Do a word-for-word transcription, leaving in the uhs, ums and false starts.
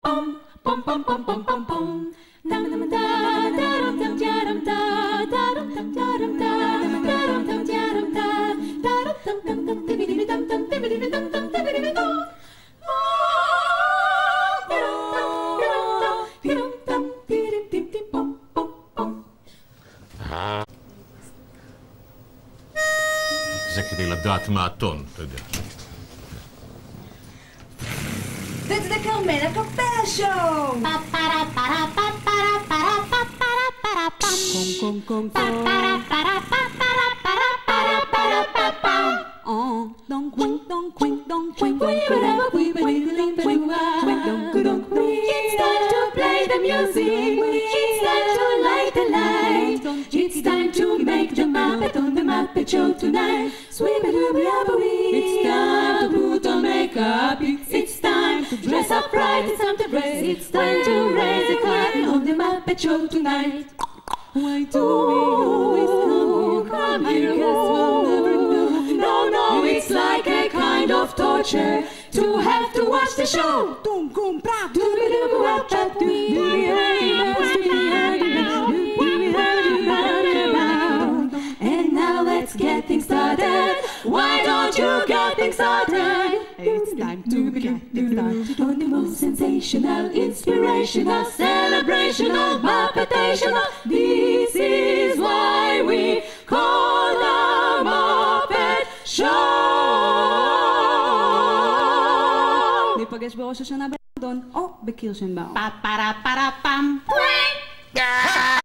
זה כדי לדעת מה הטון, אתה יודע. It's the Carmel A-Cappella Show! It's time to play the music. It's time to light the light. It's time to make the Muppet on the Muppet Show tonight. Sweep-a-dooby-abba-wee. It's time to put on makeup. It's time to dress up right. It's time to dress. It's time to raise a curtain on the Muppet Show tonight. Why do we always come here? I guess we'll never know. No, no, it's like a kind of torture to have to watch the show. And now let's get things started. Why don't you get things started? It's time to get things started on the most sensational, inspirational, celebrational, Muppetational. This is why we call the Muppet Show. ניפגש בראש השנה בלונדון או בקירשנבאום. פה פה פה פה פם